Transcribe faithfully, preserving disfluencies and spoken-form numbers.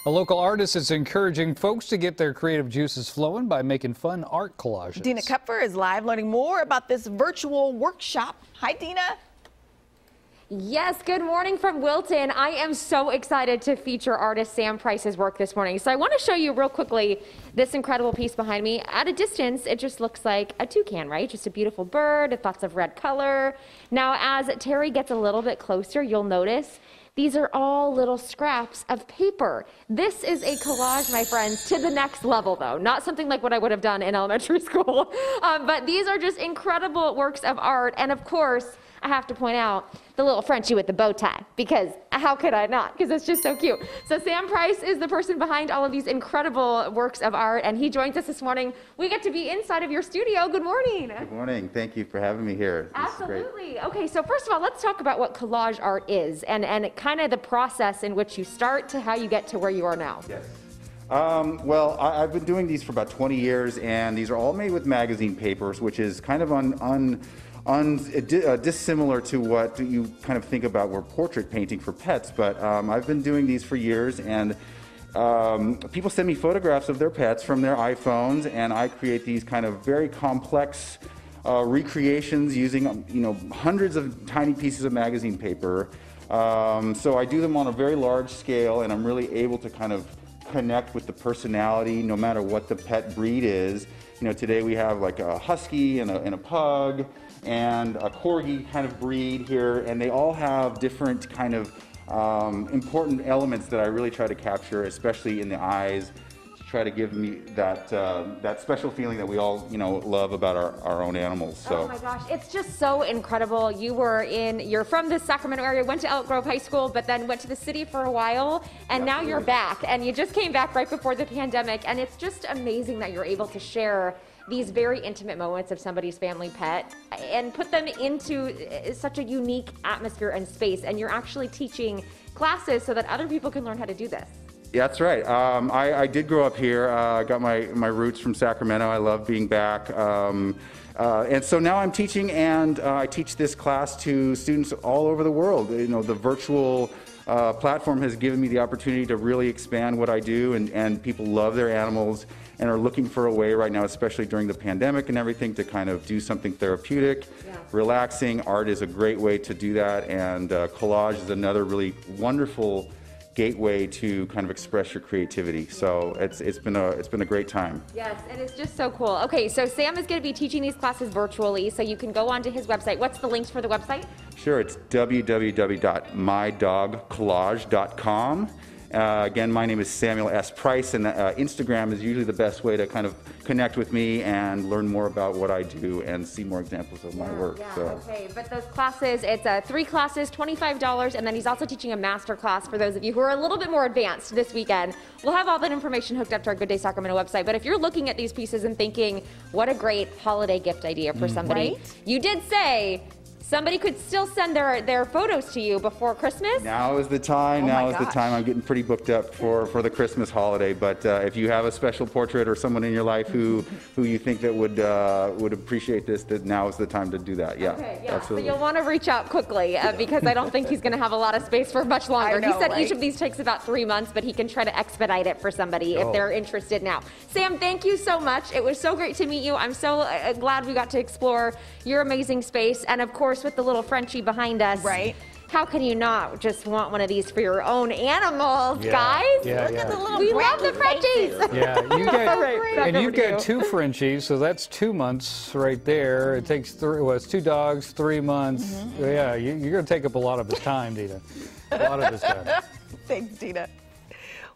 A local artist is encouraging folks to get their creative juices flowing by making fun art collages. Dina Kupfer is live learning more about this virtual workshop. Hi, Dina. Yes, good morning from Wilton. I am so excited to feature artist Sam Price's work this morning. So I want to show you real quickly this incredible piece behind me. At a distance, it just looks like a toucan, right? Just a beautiful bird with lots of red color. Now, as Terry gets a little bit closer, you'll notice these are all little scraps of paper. This is a collage, my friends, to the next level, though. Not something like what I would have done in elementary school. Um, but these are just incredible works of art. And of course, I have to point out the little Frenchie with the bow tie, because how could I not? Because it's just so cute. So Sam Price is the person behind all of these incredible works of art, and he joins us this morning. We get to be inside of your studio. Good morning. Good morning. Thank you for having me here. This Absolutely. Okay, so first of all, let's talk about what collage art is, and, and kind of the process in which you start to how you get to where you are now. Yes. Um, well, I, I've been doing these for about twenty years, and these are all made with magazine papers, which is kind of un, un Un, uh, dissimilar to what you kind of think about where portrait painting for pets, but um, I've been doing these for years, and um, people send me photographs of their pets from their iPhones, and I create these kind of very complex uh, recreations using you know hundreds of tiny pieces of magazine paper. Um, so I do them on a very large scale, and I'm really able to kind of connect with the personality no matter what the pet breed is. You know, today we have like a husky and a, and a pug and a corgi kind of breed here, and they all have different kind of um, important elements that I really try to capture, especially in the eyes, to try to give me that uh, that special feeling that we all you know love about our, our own animals. So. Oh my gosh, it's just so incredible. You were in, you're from the Sacramento area, went to Elk Grove High School, but then went to the city for a while, and Absolutely. Now you're back, and you just came back right before the pandemic, and it's just amazing that you're able to share these very intimate moments of somebody's family pet and put them into such a unique atmosphere and space. And you're actually teaching classes so that other people can learn how to do this. Yeah, that's right. Um, I, I did grow up here. I uh, got my, my roots from Sacramento. I love being back. Um, uh, and so now I'm teaching, and uh, I teach this class to students all over the world. You know, the virtual uh, platform has given me the opportunity to really expand what I do, and, and people love their animals and are looking for a way right now, especially during the pandemic and everything, to kind of do something therapeutic, yeah. relaxing. Art is a great way to do that, and uh, collage is another really wonderful gateway to kind of express your creativity. So it's it's been a it's been a great time. Yes, and it's just so cool. Okay, so Sam is going to be teaching these classes virtually, so you can go onto his website. What's the links for the website? Sure, it's w w w dot my dog collage dot com. Uh, again, my name is Samuel S. Price, and uh, Instagram is usually the best way to kind of connect with me and learn more about what I do and see more examples of my yeah, work. Yeah, so. Okay, but those classes, it's uh, three classes, twenty-five dollars, and then he's also teaching a master class for those of you who are a little bit more advanced this weekend. We'll have all that information hooked up to our Good Day Sacramento website, but if you're looking at these pieces and thinking, what a great holiday gift idea for somebody, right? You did say somebody could still send their, their photos to you before Christmas. Now is the time. Oh now is gosh. the time. I'm getting pretty booked up for, for the Christmas holiday. But uh, if you have a special portrait or someone in your life who who you think that would uh, would appreciate this, that now is the time to do that. Yeah, okay, yeah. absolutely. So you'll want to reach out quickly uh, because I don't think he's going to have a lot of space for much longer. I know, he said right? each of these takes about three months, but he can try to expedite it for somebody Oh. if they're interested now. Sam, thank you so much. It was so great to meet you. I'm so uh, glad we got to explore your amazing space, and of course with the little Frenchie behind us. Right. How can you not just want one of these for your own animals, Yeah, guys? yeah, Look yeah. at the little We love the brand new Frenchies. faces. Yeah, you get, All right, back and over you've to got you. two Frenchies, so that's two months right there. It takes three, well, it's two dogs, three months. Mm-hmm. Yeah, you, you're going to take up a lot of his time, Dina. A lot of his time. Thanks, Dina.